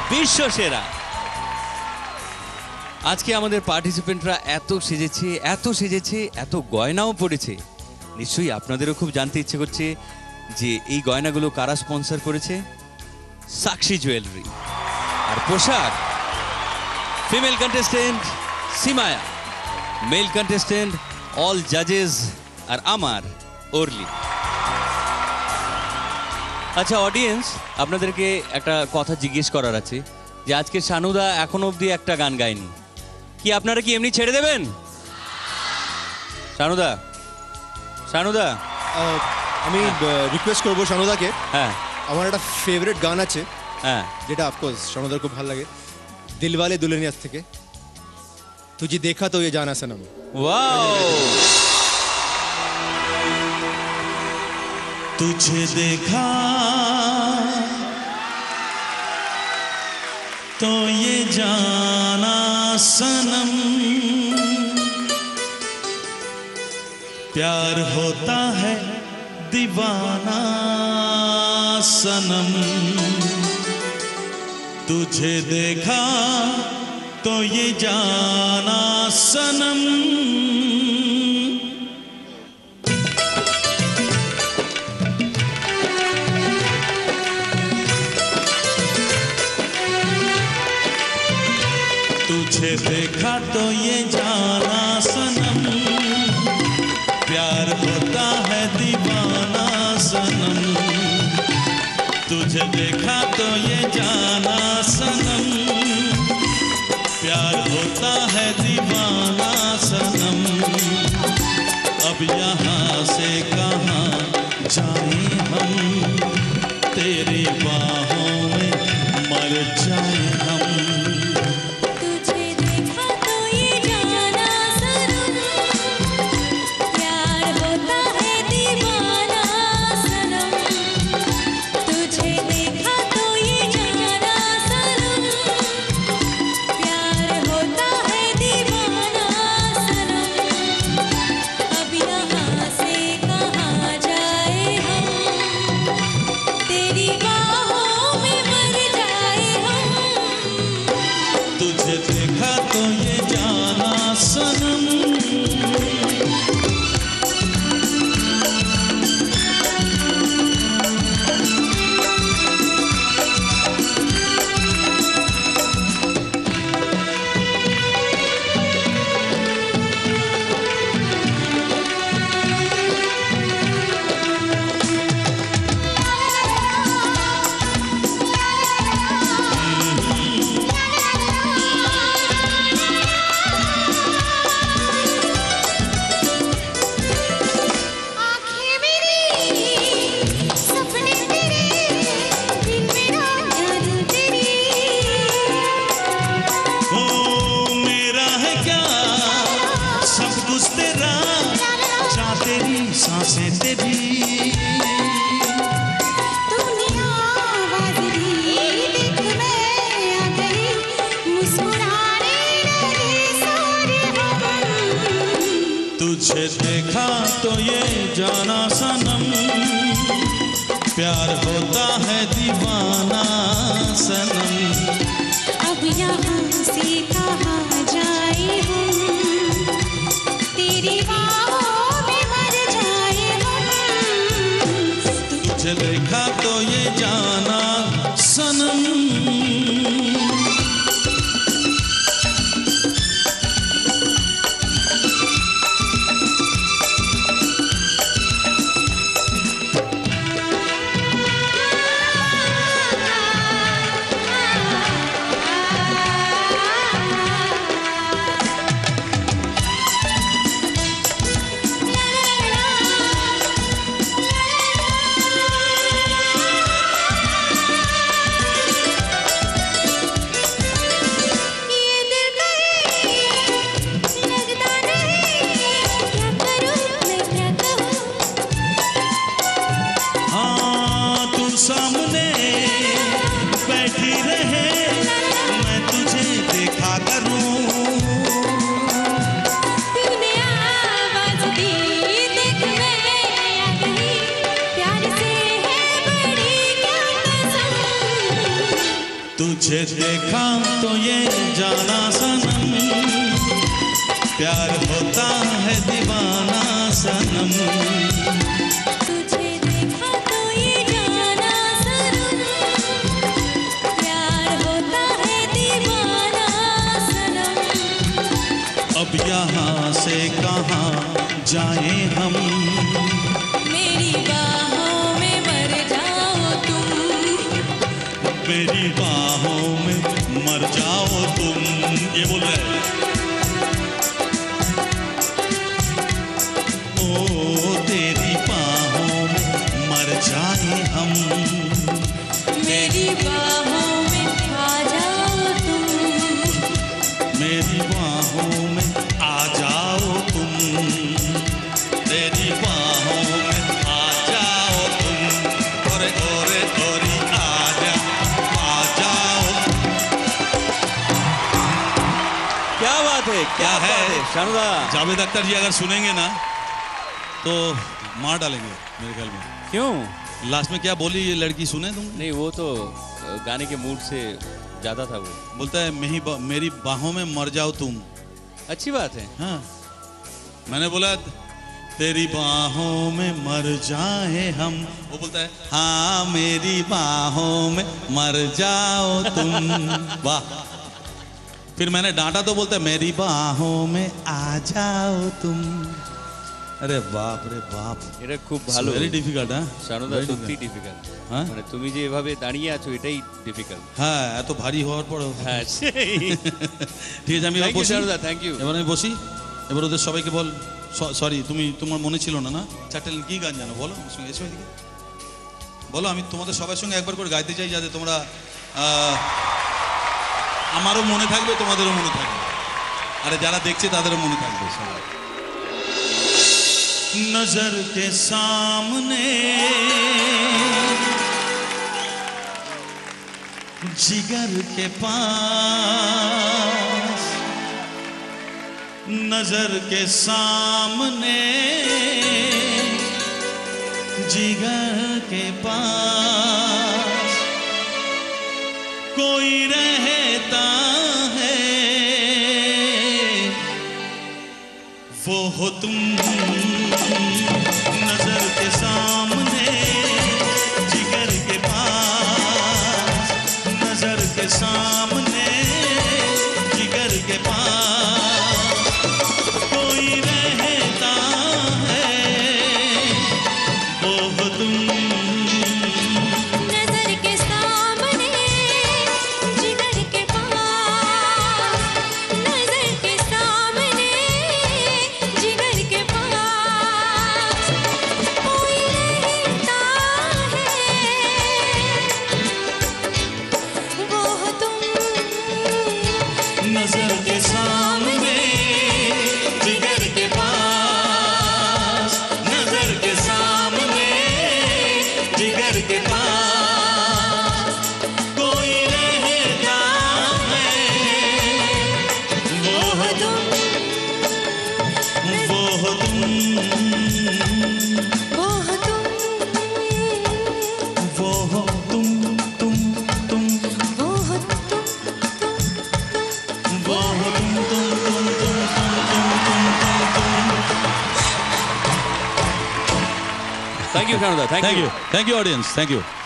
বিশ্ব সেরা। আজকে আমাদের পার্টিসিপেন্টরা এত সেজেছে, এত গয়নাও পড়েছে, নিশ্চয়ই আপনাদেরও খুব জানতে ইচ্ছে করছে যে এই গয়নাগুলো কারা স্পন্সর করেছে। সাক্ষী জুয়েলারি। আর পোশাক ফিমেল কন্টেস্টেন্ট সিমায়া, মেল কন্টেস্টেন্ট অল জাজেস আর আমার অর্লি। আচ্ছা অডিয়েন্স, আপনাদেরকে একটা কথা জিজ্ঞেস করার আছে যে আজকে শানুদা এখনো অবধি একটা গান গায়নি, কি আপনারা কি এমনি ছেড়ে দেবেন? শানুদা আমি রিকোয়েস্ট করবো শানুদাকে, হ্যাঁ আমার একটা ফেভারিট গান আছে, হ্যাঁ যেটা অফকোর্স শানুদার খুব ভালো লাগে, দিলওয়ালে দুলহানিয়া থেকে, তুঝে দেখা তো ये जाना सनम। ওয়াও, तुझे देखा तो ये जाना सनम, प्यार होता है दीवाना सनम, तुझे देखा तो ये जाना सनम। तुझे देखा तो ये जाना सनम, प्यार होता है दीवाना सनम, तुझे देखा तो ये जाना सनम, प्यार होता है दीवाना सनम, अब यहाँ से कहाँ जाए हम, तेरी बाहों में मर जाए हम। तुझे देखा तो ये जाना सनम, प्यार होता है दीवाना सनम, अब यहाँ से कहाँ जाए हम, तेरी बाहों में मर जाए हम। तुझे देखा तो ये जाना सनम। सामने बैठी रहे मैं तुझे देखा करूं, तूने आवाज दी देख मैं आ गई, प्यार से है बड़ी क्या कसम। तुझे देखा तो ये जाना सनम, प्यार होता है दीवाना सनम। तुझे देखा तो ये जाना सनम, प्यार होता है दीवाना सनम। अब यहाँ से कहाँ जाएं हम, मेरी बाहों में मर जाओ तुम, मेरी बाहों में मर जाओ तुम। ये बोल रहे हैं। ओ तेरी बाहों में मर जाए हम, मेरी बाहों में आ जाओ तुम, मेरी बाहों में आ जाओ तुम, तेरी बाहों में आ जाओ तुम। ओरे ओरे ओरी आ जाओ। क्या बात है, क्या है? बात है शानुदा। जावेद अख्तर जी अगर सुनेंगे ना तो मार डालेंगे मेरे ख्याल में। क्यों? लास्ट में क्या बोली ये लड़की, सुने तुम? नहीं, वो तो गाने के मूड से ज्यादा था वो। बोलता है मेरी बाहों में मर जाओ तुम। अच्छी बात है। हाँ, मैंने बोला तेरी बाहों में मर जाए हम, वो बोलता है हाँ मेरी बाहों में मर जाओ तुम। वाह। फिर मैंने डांटा तो बोलता है मेरी बाहों में आ जाओ तुम। अरे बाप রে বাপ, এটা খুব ভালো। Very difficult. হ্যাঁ শানুদা, সত্যি ডিফিকাল্ট। হ্যাঁ মানে তুমি যে এভাবে দাঁড়িয়ে আছো এটাই ডিফিকাল্ট। হ্যাঁ, এত ভারী হওয়ার পর। হ্যাঁ সেই। ঠিক আছে, আমি এবার থ্যাংক ইউ বসি। শানুদা, থ্যাংক ইউ। এবার আমি বসি। এবার ওদের সবাইকে বল সরি, তোমার মনে ছিল না না চারটে লাইন কি গান জানো বলো আমার সঙ্গে এসো এদিকে। বলো, আমি তোমাদের সবার সঙ্গে একবার করে গাইতে চাই যাতে তোমরা আমারও মনে থাকবে, তোমাদেরও মনে থাকবে, আরে যারা দেখছে তাদেরও মনে থাকবে সবাই। नजर के सामने जिगर के पास, नजर के सामने जिगर के पास कोई रहता है, वो हो तुम। नजर के सामने जिगर के पास, नजर के सामने जिगर के पास कोई रहता है, वो हो तुम। नजर के सामने जिगर के पास, नजर के सामने जिगर के पास कोई रहता है, वो हो तुम। नजर के सामने जिगर के पास, नजर के सामने जिगर के पास कोई रहता है, वो हो तुम, वो हो तुम, वो हो तुम, वो हो तुम, तुम तुम, वो हो तुम, वो हो तुम, तुम तुम तुम तुम तुम तुम। থ্যাংক ইউ শানুদা, thank Thank you. you, thank you audience, thank you.